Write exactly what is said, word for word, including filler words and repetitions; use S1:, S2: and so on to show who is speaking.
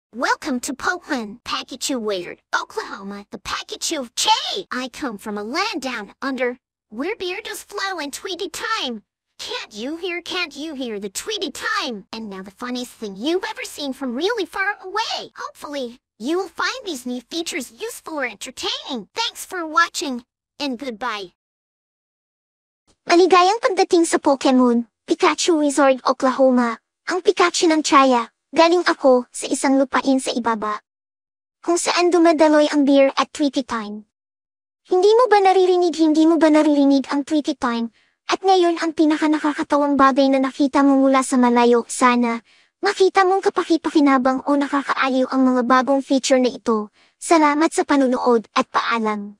S1: Welcome to Pokemon Pikachu Weird, Oklahoma, the Pikachu of Che. I come from a land down under, where beer does flow in Tweety time. Can't you hear, can't you hear the Tweety time? And now the funniest thing you've ever seen from really far away. Hopefully, you will find these new features useful or entertaining. Thanks for watching, and goodbye.
S2: Maligayang pagdating sa Pokemon Pikachu Resort, Oklahoma. Ang Pikachu ng Chaya. Galing ako sa isang lupain sa ibaba, kung saan dumadaloy ang beer at Tweety time. Hindi mo ba naririnig, hindi mo ba naririnig ang Tweety time? At ngayon ang pinaka-nakakatawang bagay na nakita mo mula sa malayo, sana makita mong kapaki-pakinabang o nakakaaliw ang mga bagong feature na ito. Salamat sa panunood at paalam.